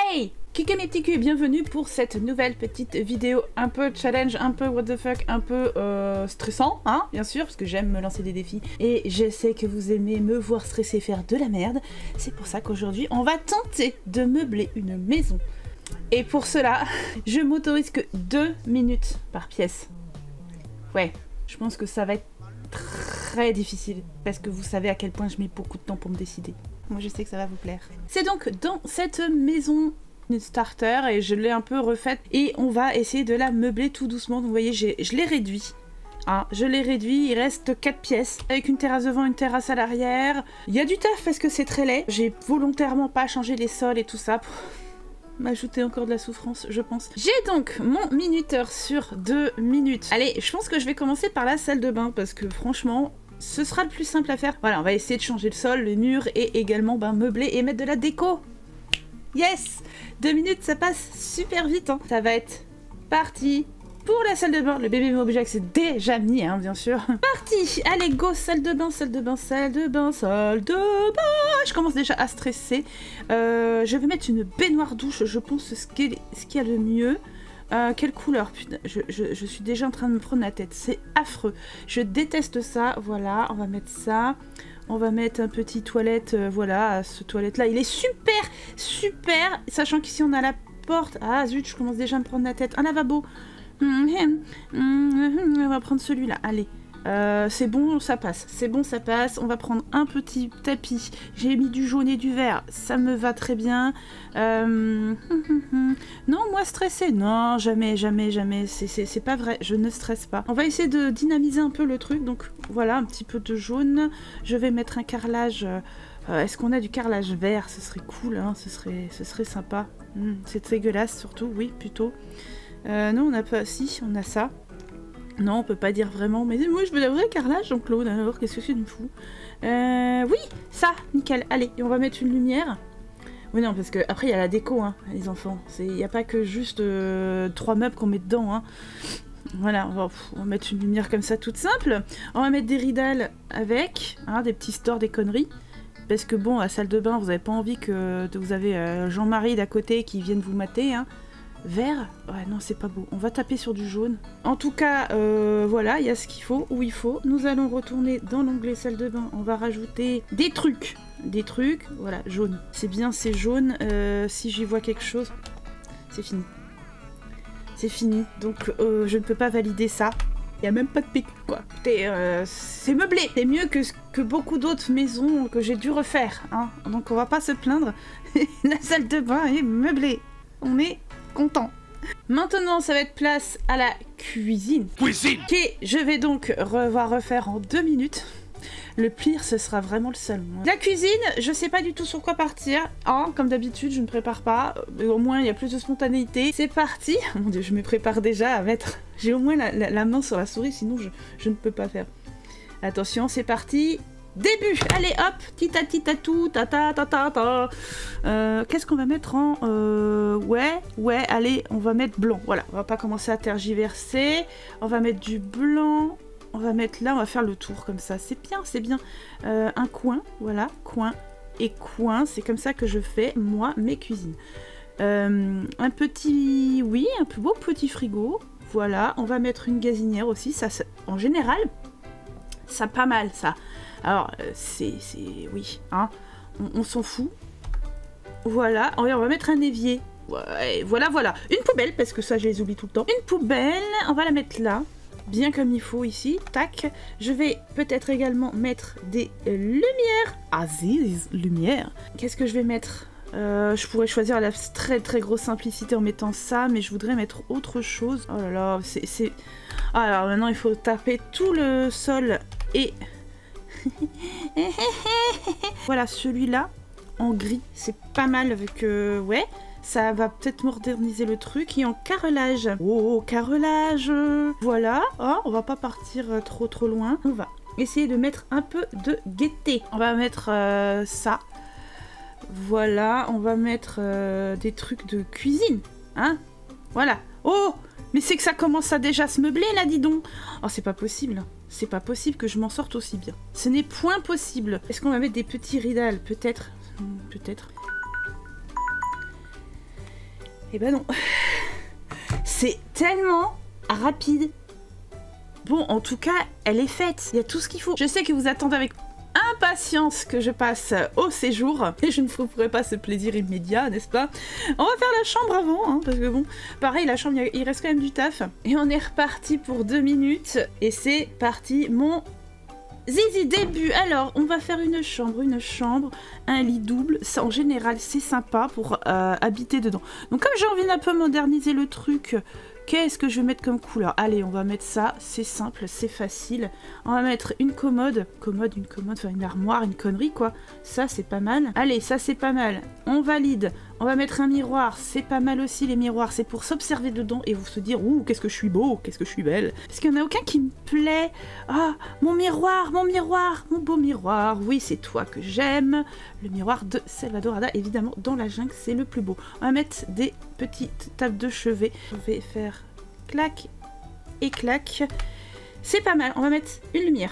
Hey! Kiké mes petits culs, bienvenue pour cette nouvelle petite vidéo un peu challenge, un peu what the fuck, un peu stressant, hein, bien sûr, parce que j'aime me lancer des défis et je sais que vous aimez me voir stresser faire de la merde. C'est pour ça qu'aujourd'hui, on va tenter de meubler une maison. Et pour cela, je m'autorise que 2 minutes par pièce. Ouais, je pense que ça va être très difficile, parce que vous savez à quel point je mets beaucoup de temps pour me décider. Moi je sais que ça va vous plaire. C'est donc dans cette maison une starter et je l'ai un peu refaite et on va essayer de la meubler tout doucement. Donc vous voyez, je l'ai réduit. Ah, je l'ai réduit, il reste 4 pièces avec une terrasse devant, une terrasse à l'arrière. Il y a du taf parce que c'est très laid. J'ai volontairement pas changé les sols et tout ça pour m'ajouter encore de la souffrance, je pense. J'ai donc mon minuteur sur 2 minutes. Allez, je pense que je vais commencer par la salle de bain parce que franchement, ce sera le plus simple à faire. Voilà, on va essayer de changer le sol, les murs et également meubler et mettre de la déco. Yes! 2 minutes, ça passe super vite, hein. Ça va être parti pour la salle de bain. Le bébé Mobijack c'est déjà mis, hein, bien sûr. Parti! Allez, go, salle de bain, salle de bain, salle de bain, salle de bain. Je commence déjà à stresser. Je vais mettre une baignoire douche, je pense ce qu'il y a de mieux. Quelle couleur? Putain, je suis déjà en train de me prendre la tête. C'est affreux. Je déteste ça. Voilà, on va mettre ça. On va mettre un petit toilette, voilà, ce toilette-là, il est super, super, sachant qu'ici on a la porte. Ah zut, je commence déjà à me prendre la tête. Un lavabo. On va prendre celui-là, allez. C'est bon, ça passe. C'est bon, ça passe. On va prendre un petit tapis. J'ai mis du jaune et du vert. Ça me va très bien. Non, moi stressée. Non, jamais, jamais, jamais. C'est pas vrai. Je ne stresse pas. On va essayer de dynamiser un peu le truc. Donc voilà, un petit peu de jaune. Je vais mettre un carrelage. Est-ce qu'on a du carrelage vert? Ce serait cool, hein. Ce serait sympa. C'est dégueulasse, surtout. Oui, plutôt. Non, on n'a pas... Si, on a ça. Non, on peut pas dire vraiment, mais moi je veux la vraie carrelage, Jean-Claude, alors qu'est-ce que c'est du fou? Oui, ça, nickel, allez, et on va mettre une lumière. Oui, non, parce que après il y a la déco, hein, les enfants, il n'y a pas que juste 3 meubles qu'on met dedans, hein. Voilà, on va mettre une lumière comme ça, toute simple. On va mettre des ridales avec, hein, des petits stores, des conneries. Parce que bon, à la salle de bain, vous n'avez pas envie que vous avez Jean-Marie d'à côté qui vienne vous mater, hein. Vert? Ouais, non, c'est pas beau. On va taper sur du jaune. En tout cas, voilà, il y a ce qu'il faut, où il faut. Nous allons retourner dans l'onglet salle de bain. On va rajouter des trucs. Des trucs, voilà, jaune. C'est bien, c'est jaune. Si j'y vois quelque chose, c'est fini. C'est fini. Donc, je ne peux pas valider ça. Il n'y a même pas de pic, quoi. Écoutez, c'est meublé. C'est mieux que beaucoup d'autres maisons que j'ai dû refaire, hein. Donc, on va pas se plaindre. La salle de bain est meublée. On est content. Maintenant, ça va être place à la cuisine. Cuisine! Que je vais donc refaire en 2 minutes. Le pire, ce sera vraiment le salon. La cuisine, je sais pas du tout sur quoi partir. Hein, comme d'habitude, je ne prépare pas. Au moins, il y a plus de spontanéité. C'est parti! Mon Dieu, je me prépare déjà à mettre... J'ai au moins la main sur la souris, sinon je ne peux pas faire. Attention, c'est parti! Début! Allez hop! Tita-tita-tout, ta-ta-ta-ta-ta. Qu'est-ce qu'on va mettre en... Ouais, allez, on va mettre blanc. Voilà, on va pas commencer à tergiverser. On va mettre du blanc. On va mettre là, on va faire le tour comme ça. C'est bien, c'est bien. Un coin, voilà, coin et coin. C'est comme ça que je fais, moi, mes cuisines. Un petit... Oui, un beau petit frigo. Voilà, on va mettre une gazinière aussi. Ça, en général, ça pas mal, ça. Alors, oui, hein, on s'en fout. Voilà, on va mettre un évier. Ouais, voilà. Une poubelle, parce que ça, je les oublie tout le temps. Une poubelle, on va la mettre là, bien comme il faut ici. Tac. Je vais peut-être également mettre des lumières. Aziz, lumière. Qu'est-ce que je vais mettre? Je pourrais choisir la très très grosse simplicité en mettant ça, mais je voudrais mettre autre chose. Oh là là, c'est... Alors maintenant, il faut taper tout le sol et... Voilà, celui-là en gris, c'est pas mal avec ouais, ça va peut-être moderniser le truc. Et en carrelage, oh carrelage, voilà, oh, on va pas partir trop loin, on va essayer de mettre un peu de gaieté. On va mettre ça, voilà, on va mettre des trucs de cuisine, hein, voilà. Oh, mais c'est que ça commence à déjà se meubler là, dis donc. Oh, c'est pas possible. C'est pas possible que je m'en sorte aussi bien. Ce n'est point possible. Est-ce qu'on va mettre des petits ridales? Peut-être. Peut-être. Eh ben non. C'est tellement rapide. Bon, en tout cas, elle est faite. Il y a tout ce qu'il faut. Je sais que vous attendez avec impatience que je passe au séjour. Et je ne vous ferai pas ce plaisir immédiat, n'est-ce pas? On va faire la chambre avant, hein, parce que bon, pareil, la chambre, il reste quand même du taf. Et on est reparti pour 2 minutes. Et c'est parti, mon zizi début. Alors, on va faire une chambre, un lit double. Ça, en général, c'est sympa pour habiter dedans. Donc, comme j'ai envie d'un peu moderniser le truc, qu'est-ce que je vais mettre comme couleur? Allez, on va mettre ça, c'est simple, c'est facile. On va mettre une commode, enfin une armoire, une connerie quoi. Ça, c'est pas mal. Allez, ça, c'est pas mal. On valide. On va mettre un miroir, c'est pas mal aussi les miroirs. C'est pour s'observer dedans et vous se dire, ouh, qu'est-ce que je suis beau, qu'est-ce que je suis belle. Parce qu'il n'y en a aucun qui me plaît. Ah, mon miroir, mon beau miroir. Oui, c'est toi que j'aime. Le miroir de Salvador Ada, évidemment, dans la jungle, c'est le plus beau. On va mettre des petites tables de chevet. Je vais faire clac et clac. C'est pas mal. On va mettre une lumière.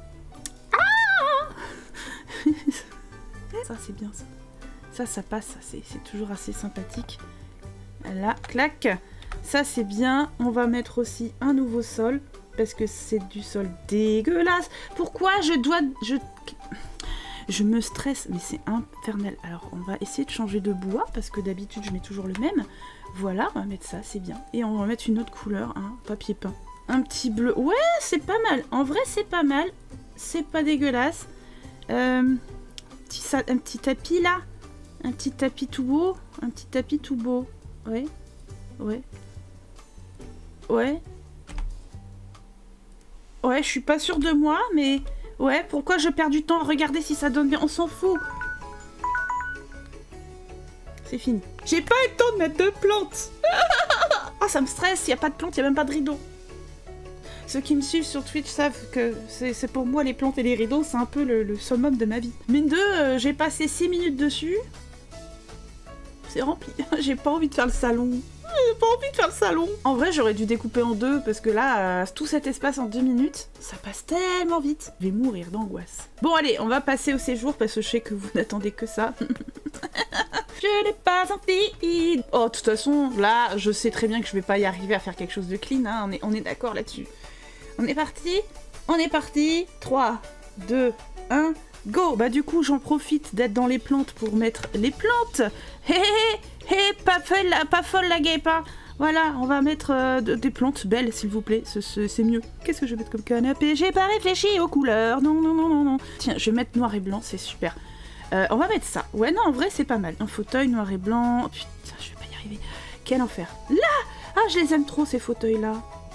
Ah ça, c'est bien ça. Ça passe, ça, c'est toujours assez sympathique. Là, clac. Ça, c'est bien. On va mettre aussi un nouveau sol, parce que c'est du sol dégueulasse. Pourquoi je me stresse, mais c'est infernal. Alors, on va essayer de changer de bois, parce que d'habitude, je mets toujours le même. Voilà, on va mettre ça, c'est bien. Et on va mettre une autre couleur, hein, papier peint. Un petit bleu. Ouais, c'est pas mal. En vrai, c'est pas mal. C'est pas dégueulasse. Un petit tapis, là. Un petit tapis tout beau. Un petit tapis tout beau. Ouais. Ouais. Ouais. Ouais, je suis pas sûre de moi, mais... Ouais, pourquoi je perds du temps à regarder si ça donne bien? On s'en fout. C'est fini. J'ai pas eu le temps de mettre de plantes. Ah, ça me stresse. Il n'y a pas de plantes, il n'y a même pas de rideau. Ceux qui me suivent sur Twitch savent que c'est pour moi les plantes et les rideaux, c'est un peu le summum de ma vie. Mine de, j'ai passé 6 minutes dessus. C'est rempli. J'ai pas envie de faire le salon. J'ai pas envie de faire le salon. En vrai, j'aurais dû découper en deux parce que là, tout cet espace en 2 minutes, ça passe tellement vite. Je vais mourir d'angoisse. Bon, allez, on va passer au séjour parce que je sais que vous n'attendez que ça. Je n'ai pas envie. Oh, de toute façon, là, je sais très bien que je vais pas y arriver à faire quelque chose de clean. Hein. On est d'accord là-dessus. On est parti. On est parti. 3, 2, 1, go. Bah du coup, j'en profite d'être dans les plantes pour mettre les plantes. Hé hé hé, pas folle la guêpe. Hein. Voilà, on va mettre des plantes belles, s'il vous plaît. C'est mieux. Qu'est-ce que je vais mettre comme canapé? J'ai pas réfléchi aux couleurs. Non, non, non, non, non. Tiens, je vais mettre noir et blanc, c'est super. On va mettre ça. Ouais, non, en vrai, c'est pas mal. Un fauteuil noir et blanc. Oh, putain, je vais pas y arriver. Quel enfer. Là! Ah, je les aime trop, ces fauteuils-là.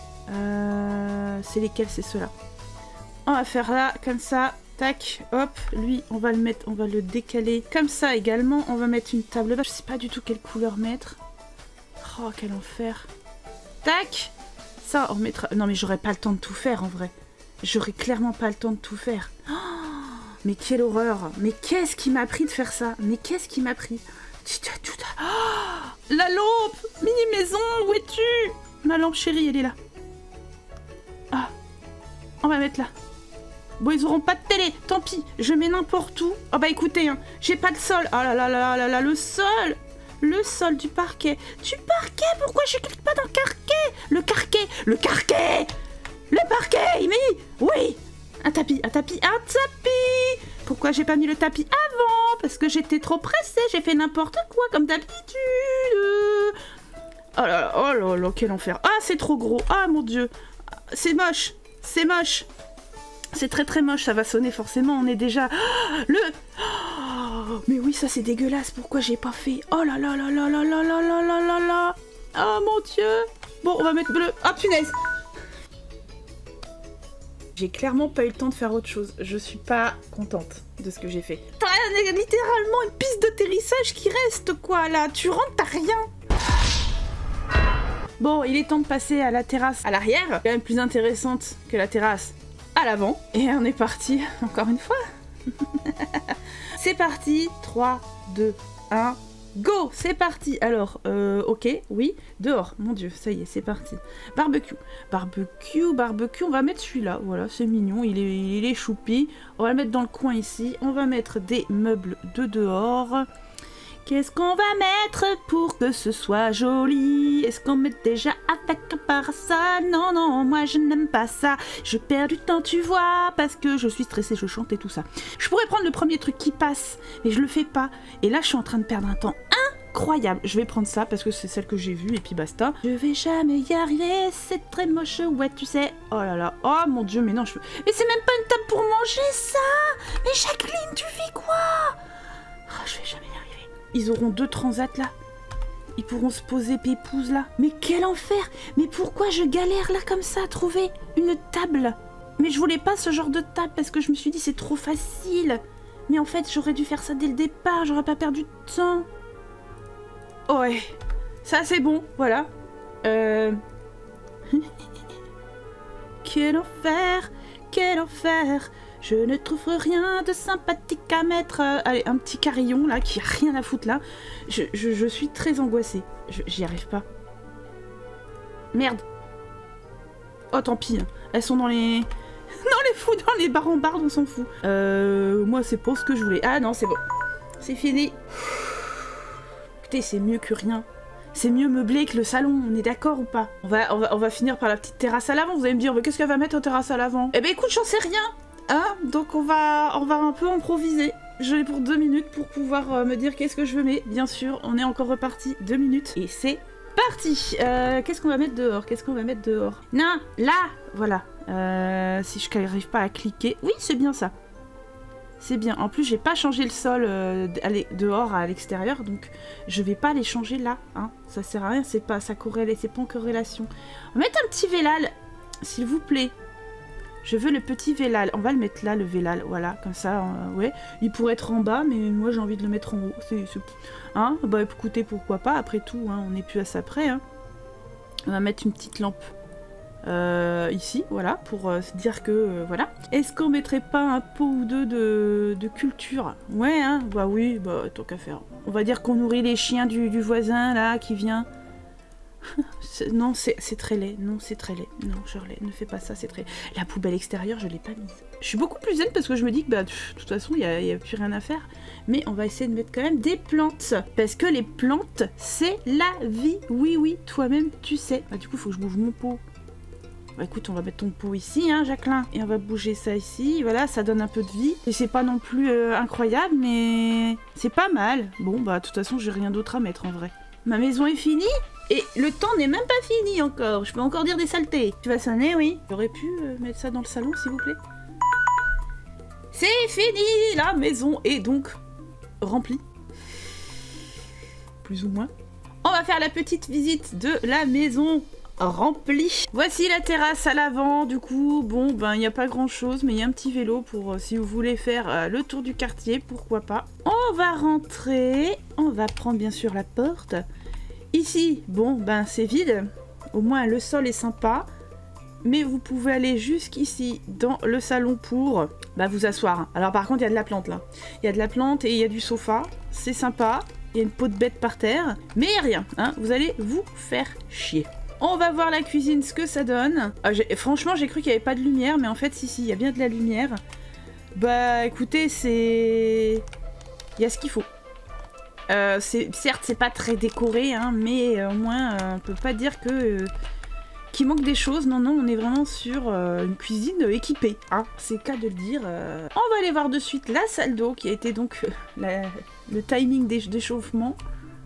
C'est lesquels? C'est ceux-là. On va faire là, comme ça. Tac, hop. Lui, on va le mettre, on va le décaler comme ça également. On va mettre une table basse. Je sais pas du tout quelle couleur mettre. Oh, quel enfer. Tac. Ça, on mettra... Non, mais j'aurais pas le temps de tout faire, en vrai. J'aurais clairement pas le temps de tout faire. Oh, mais quelle horreur. Mais qu'est-ce qui m'a pris de faire ça? Mais qu'est-ce qui m'a pris? Oh, la lampe. Mini-maison, où es-tu? Ma lampe chérie, elle est là. Ah, on va mettre là. Bon, ils auront pas de télé, tant pis, je mets n'importe où. Oh bah écoutez, hein, j'ai pas de sol. Oh là là là là là, le sol. Le sol du parquet. Du parquet? Pourquoi je clique pas dans le parquet? Le parquet. Le parquet, mais oui. Un tapis. Pourquoi j'ai pas mis le tapis avant? Parce que j'étais trop pressée, j'ai fait n'importe quoi, comme d'habitude. Oh là là, quel enfer. Ah, c'est trop gros. Ah, mon Dieu. C'est moche. C'est moche. C'est très très moche, ça va sonner forcément, on est déjà... Mais oui, ça c'est dégueulasse, pourquoi j'ai pas fait? Oh là là là là là là là là là là là. Oh mon Dieu. Bon, on va mettre bleu. Ah, punaise. J'ai clairement pas eu le temps de faire autre chose. Je suis pas contente de ce que j'ai fait. T'as littéralement une piste d'atterrissage qui reste, quoi, là. Tu rentres, t'as rien. Bon, il est temps de passer à la terrasse à l'arrière. Quand même plus intéressante que la terrasse à l'avant. Et on est parti, encore une fois. C'est parti. 3, 2, 1... Go, c'est parti. Alors, ok, oui, dehors, mon Dieu, ça y est, c'est parti. Barbecue, on va mettre celui-là, voilà, c'est mignon, il est choupi. On va le mettre dans le coin ici, on va mettre des meubles de dehors. Qu'est-ce qu'on va mettre pour que ce soit joli. Est-ce qu'on met déjà avec un parasol? Non, non, moi je n'aime pas ça. Je perds du temps, tu vois, parce que je suis stressée, je chante et tout ça. Je pourrais prendre le premier truc qui passe, mais je le fais pas. Et là, je suis en train de perdre un temps incroyable. Je vais prendre ça parce que c'est celle que j'ai vue et puis basta. Je vais jamais y arriver, c'est très moche, ouais, tu sais. Oh là là, oh mon dieu, mais non, je... Mais c'est même pas une table pour manger, ça! Mais Jacqueline, tu fais quoi? Oh, je vais jamais y arriver. Ils auront 2 transats là. Ils pourront se poser pépouze là. Mais quel enfer! Mais pourquoi je galère là comme ça à trouver une table? Mais je voulais pas ce genre de table parce que je me suis dit c'est trop facile. Mais en fait, j'aurais dû faire ça dès le départ, j'aurais pas perdu de temps. Ouais, ça c'est bon, voilà. Quel enfer, quel enfer. Je ne trouve rien de sympathique à mettre. Allez, un petit carillon là qui a rien à foutre là. Je suis très angoissée. J'y arrive pas. Merde. Oh tant pis. Elles sont dans les... dans les barres on s'en fout. Moi c'est pas ce que je voulais. Ah non, c'est bon. C'est fini. Écoutez, c'est mieux que rien. C'est mieux meublé que le salon, on est d'accord ou pas? On va finir par la petite terrasse à l'avant. Vous allez me dire, mais qu'est-ce qu'elle va mettre en terrasse à l'avant? Eh ben écoute, j'en sais rien. Hein, donc on va un peu improviser. Je l'ai pour 2 minutes pour pouvoir me dire qu'est-ce que je veux, mais bien sûr, on est encore reparti 2 minutes. Et c'est parti. Qu'est-ce qu'on va mettre dehors? Qu'est-ce qu'on va mettre dehors? Non, là, voilà. Si je n'arrive pas à cliquer. Oui, c'est bien ça. C'est bien. En plus, j'ai pas changé le sol dehors à l'extérieur, donc je vais pas les changer là. Hein. Ça sert à rien, c'est pas en corrélation. On va mettre un petit vélal, s'il vous plaît. Je veux le petit vélal. On va le mettre là, le vélal. Voilà, comme ça, ouais. Il pourrait être en bas, mais moi j'ai envie de le mettre en haut. Hein, bah écoutez, pourquoi pas. Après tout, hein, on n'est plus à ça près. Hein. On va mettre une petite lampe. Ici, voilà, pour se dire que, voilà. Est-ce qu'on mettrait pas un pot ou deux de culture? Ouais, hein, bah oui, bah tant qu'à faire. On va dire qu'on nourrit les chiens du voisin, là, qui vient. Non, c'est très laid, non, c'est très laid. Non, Shirley, ne fais pas ça, c'est très... La poubelle extérieure, je l'ai pas mise. Je suis beaucoup plus zen parce que je me dis que, bah, de toute façon, il y a plus rien à faire. Mais on va essayer de mettre quand même des plantes. Parce que les plantes, c'est la vie. Oui, oui, toi-même, tu sais. Bah, du coup, il faut que je bouge mon pot. Bah écoute, on va mettre ton pot ici, hein, Jacqueline. Et on va bouger ça ici. Voilà, ça donne un peu de vie. Et c'est pas non plus incroyable, mais c'est pas mal. Bon, bah de toute façon, j'ai rien d'autre à mettre en vrai. Ma maison est finie et le temps n'est même pas fini encore. Je peux encore dire des saletés. Tu vas sonner, oui. J'aurais pu mettre ça dans le salon, s'il vous plaît. C'est fini. La maison est donc remplie. Plus ou moins. On va faire la petite visite de la maison rempli. Voici la terrasse à l'avant, du coup, bon, ben, il n'y a pas grand chose, mais il y a un petit vélo pour si vous voulez faire le tour du quartier, pourquoi pas. On va rentrer, on va prendre bien sûr la porte. Ici, bon, ben, c'est vide, au moins le sol est sympa, mais vous pouvez aller jusqu'ici, dans le salon pour, bah, vous asseoir. Alors par contre, il y a de la plante, là. Il y a de la plante et il y a du sofa, c'est sympa, il y a une peau de bête par terre, mais il n'y a rien, hein, vous allez vous faire chier. On va voir la cuisine, ce que ça donne. Franchement, j'ai cru qu'il n'y avait pas de lumière, mais en fait, si, il y a bien de la lumière. Bah, écoutez, c'est... Il y a ce qu'il faut. Certes, c'est pas très décoré, hein, mais au moins, on peut pas dire que... qu'il manque des choses. Non, non, on est vraiment sur une cuisine équipée. Hein, c'est le cas de le dire. On va aller voir de suite la salle d'eau, qui a été donc le timing d'échauffement.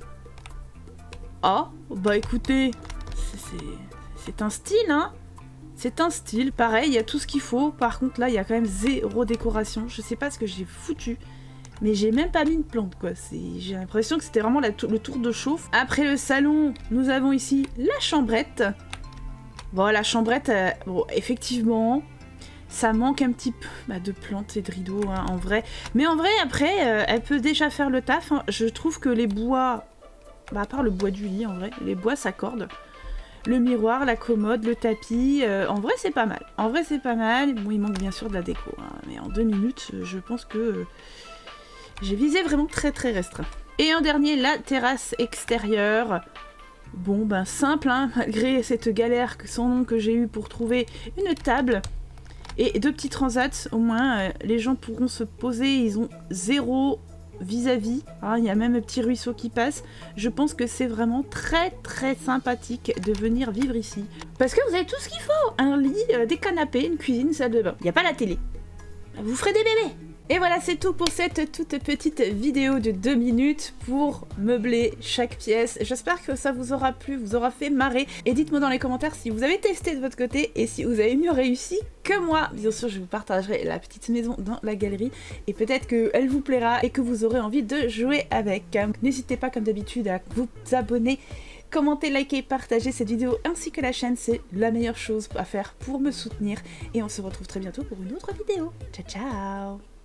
Oh, bah écoutez... C'est un style, hein. C'est un style, pareil, il y a tout ce qu'il faut. Par contre, là, il y a quand même 0 décoration. Je sais pas ce que j'ai foutu, mais j'ai même pas mis une plante, quoi. J'ai l'impression que c'était vraiment le tour de chauffe. Après le salon, nous avons ici la chambrette. Bon, la chambrette, bon, effectivement, ça manque un petit peu de plantes et de rideaux, hein, en vrai. Mais en vrai, après, elle peut déjà faire le taf. Hein. Je trouve que les bois, à part le bois du lit, en vrai, les bois s'accordent. Le miroir, la commode, le tapis, en vrai c'est pas mal. En vrai c'est pas mal, bon il manque bien sûr de la déco, hein, mais en 2 minutes je pense que j'ai visé vraiment très très restreint. Et en dernier, la terrasse extérieure. Bon ben simple, hein, malgré cette galère sans nom que j'ai eue pour trouver une table. Et 2 petits transats, au moins les gens pourront se poser, ils ont 0 vis-à-vis, hein, il y a même un petit ruisseau qui passe. Je pense que c'est vraiment très très sympathique de venir vivre ici. Parce que vous avez tout ce qu'il faut, un lit, des canapés, une cuisine, une salle de bain. Il n'y a pas la télé. Vous ferez des bébés. Et voilà, c'est tout pour cette toute petite vidéo de 2 minutes pour meubler chaque pièce. J'espère que ça vous aura plu, vous aura fait marrer. Et dites-moi dans les commentaires si vous avez testé de votre côté et si vous avez mieux réussi que moi. Bien sûr, je vous partagerai la petite maison dans la galerie et peut-être qu'elle vous plaira et que vous aurez envie de jouer avec. N'hésitez pas comme d'habitude à vous abonner. Commentez, likez, partagez cette vidéo ainsi que la chaîne, c'est la meilleure chose à faire pour me soutenir. Et on se retrouve très bientôt pour une autre vidéo. Ciao ciao!